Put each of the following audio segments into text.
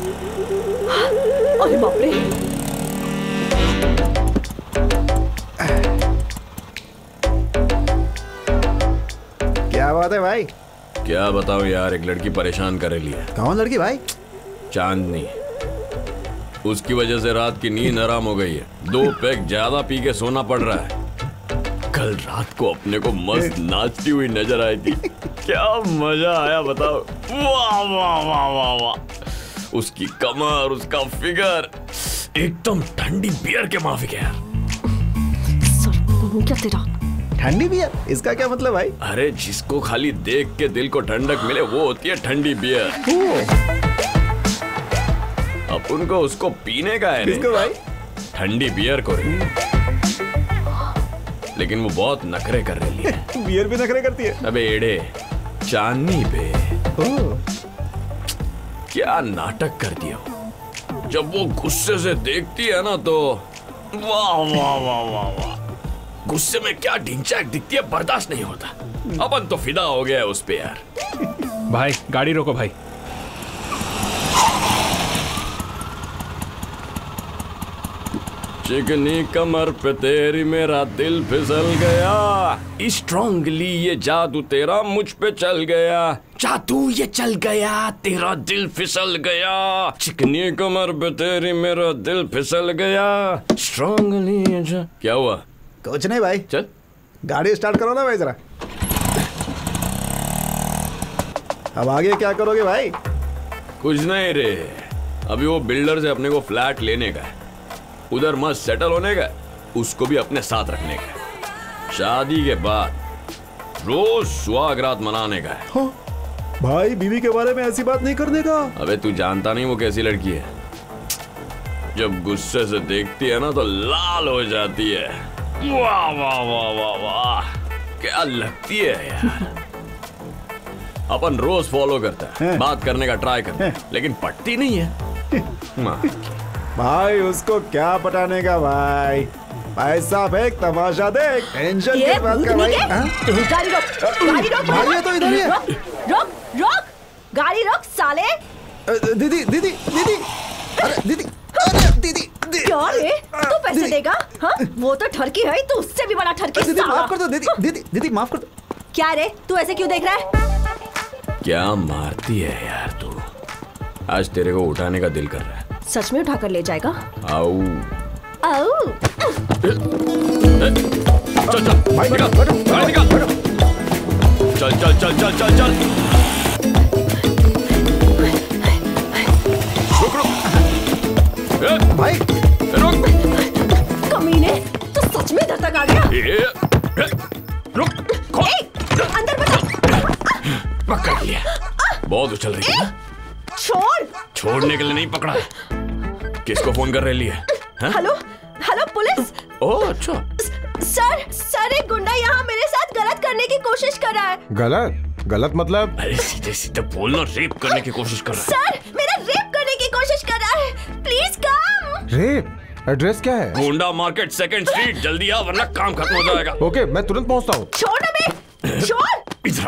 अरे बाप रे। क्या बात है भाई? क्या बताओ यार, एक लड़की परेशान कर रही है। कौन लड़की भाई? चांदनी। उसकी वजह से रात की नींद हराम हो गई है। 2 पैक ज्यादा पी के सोना पड़ रहा है। कल रात को अपने को मस्त नाचती हुई नजर आई थी। क्या मजा आया बताओ। वाह वाह वाह वाह वाह। उसकी कमर, उसका फिगर एकदम ठंडी बियर के माफिक है यार। क्या तेरा? ठंडी बियर? इसका क्या मतलब भाई? अरे जिसको खाली देख के दिल को ठंडक मिले वो होती है ठंडी बियर। अपन को उसको पीने का है। किसको भाई? ठंडी बियर को रे। लेकिन वो बहुत नखरे कर रही है। बियर भी नखरे करती है? अबे एड़े, चांदनी पे क्या नाटक कर दिया वो। जब वो गुस्से से देखती है ना तो वाह वाह वाह वाह वाह। गुस्से में क्या ढिंचाक दिखती है, बर्दाश्त नहीं होता। अपन तो फिदा हो गया है उस पे यार। भाई गाड़ी रोको भाई। चिकनी कमर पे तेरी मेरा दिल फिसल गया। स्ट्रांगली ये जादू तेरा मुझ पे चल गया। जादू ये चल गया, तेरा दिल फिसल गया। चिकनी कमर पे तेरी मेरा दिल फिसल गया। स्ट्रांगली क्या हुआ? कुछ नहीं भाई। चल गाड़ी स्टार्ट करो ना भाई जरा। अब आगे क्या करोगे भाई? कुछ नहीं रे, अभी वो बिल्डर से अपने को फ्लैट लेने का है। उधर मस्त सेटल होने का, उसको भी अपने साथ रखने का। शादी के बाद रोज सुहागरात मनाने का है। हाँ? भाई बीवी के बारे में ऐसी बात नहीं करने का। अबे तू जानता नहीं वो कैसी लड़की है। जब गुस्से से देखती है ना तो लाल हो जाती है। वाह वाह वाह वाह वाह, क्या लगती है यार। अपन रोज फॉलो करता है, बात करने का ट्राई करता है, लेकिन पटती नहीं है। भाई उसको क्या पटाने का भाई? पैसा फेंक, तमाशा देख, टेंशन के बात कर भाई। गाड़ी रोक, गाड़ी रोक। भाई ये तो इधर ही है। रोक रोक, गाड़ी रोक साले। दीदी दीदी दीदी, अरे दीदी, अरे दीदी। क्या रे, तू पैसे देगा? हाँ, वो तो ठरकी है, तू उससे भी बड़ा ठरकी। दीदी माफ कर दो, दीदी दीदी दीदी माफ कर दो। क्या रे, तू ऐसे क्यों देख रहा है? क्या मारती है यार तू। आज तेरे को उठाने का दिल कर रहा है। सच में उठा कर ले जाएगा? आओ आओ। चल चल भाई, निकाल गाड़ी निकाल। चल चल चल चल चल चल। रुक रुक भाई, रुक। कमीने, तू सच में इधर तक आ गया? रुक, अंदर बता। पकड़ लिया। बहुत उछल रही है। छोड़। छोड़ने के लिए नहीं पकड़ा। किसको फोन कर रही है? Hello hello police. ओह अच्छा। सर एक गुंडा यहाँ मेरे साथ गलत करने की कोशिश कर रहा है। गलत? गलत मतलब? अरे सीधे सीधे बोलना, रेप करने की कोशिश कर रहा है। सर मेरा रेप करने की कोशिश कर रहा है। Please come. रेप? एड्रेस क्या है? Gonda market 2nd street. जल्दी आ वरना काम खत्म हो जाएगा। ओके मैं तुरंत पहुंचता हूँ। छोड़ बे, छोड़। इधर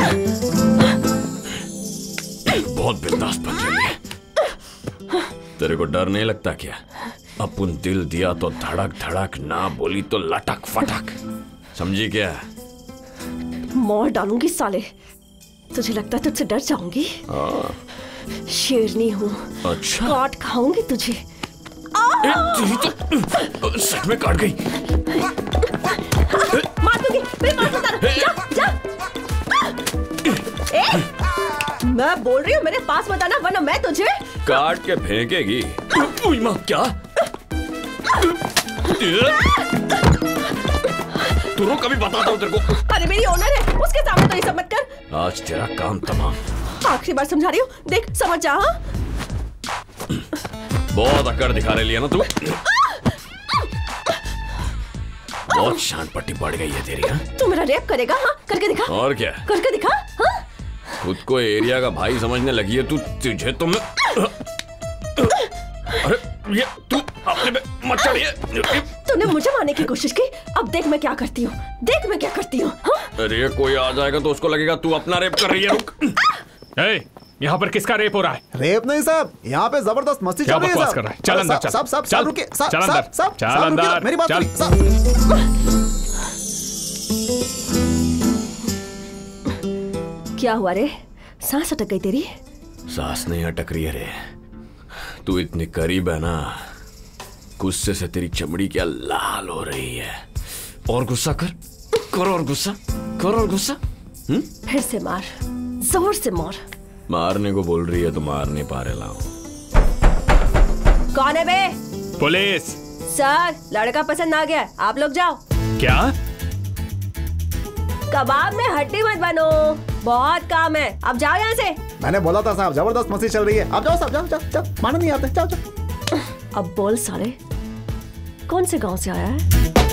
बहुत बिंदास बन रही है। तेरे को डर नहीं लगता क्या? अपन दिल दिया तो धड़क धड़क, ना बोली तो लटक फटक। समझी क्या? मार डालूंगी साले। तुझे लगता है तुझसे डर जाऊंगी? शेरनी हूँ। अच्छा, काट खाऊंगी तुझे। तो सच में काट गई। मार दूंगी, मेरे मार दूंगा। जा जा। मैं बोल रही हूँ मेरे पास मत आना, वरना मैं तुझे काट के फेंकेगी। माँ क्या? तू रुक, कभी बताता हूँ तेरे को। अरे मेरी ओनर है, उसके सामने तो ये सब मत कर। आज तेरा काम तमाम। आखिरी बार समझा रही हूँ, देख समझ जा। हाँ? बहुत अकड़ दिखा रही है ना तू। बहुत शान पट्टी बढ़ गई है तेरी। हाँ? तू मेरा रेप करेगा? हाँ करके दिखा। और क्या करके दिखा। हाँ? खुद को एरिया का भाई समझने लगी है तू। तुझे तो मैं अरे ये तू अपने पे मत चढ़िए। तूने मुझे मारने की कोशिश की, अब देख मैं क्या करती हूँ। देख मैं क्या करती हूँ। हाँ? अरे कोई आ जाएगा तो उसको लगेगा तू अपना रेप कर रही है। रुक। यहाँ पर किसका रेप हो रहा है? रेप नहीं साहब, यहाँ पे जबरदस्त मस्ती क्या चल रही है बकवास साहब। कर रहा है? चल अंदर, चल। साहब साहब चल। साहब रुकिए, साहब चल अंदर। साहब साहब चल साहब रुकिए, अंदर। मेरी बात चल। सुनिए साहब। क्या हुआ रे? सांस अटक गई तेरी? सांस नहीं अटक रही है रे, तू इतनी करीब है ना, गुस्से से तेरी चमड़ी क्या लाल हो रही है। और गुस्सा कर और गुस्सा कर और गुस्सा। फिर से मार, जोर से मार। मारने को बोल रही है तो मार नहीं पा रहे। लाओ। कौन है बे? पुलिस। सर, लड़का पसंद आ गया, आप लोग जाओ। क्या? कबाब में हड्डी मत बनो, बहुत काम है, अब जाओ यहाँ से। मैंने बोला था साहब, जबरदस्त मस्ती चल रही है, आप जाओ साहब, जाओ जाओ जाओ, मानो नहीं आते, जाओ जाओ। अब बोल साले, कौन से गांव से आया है?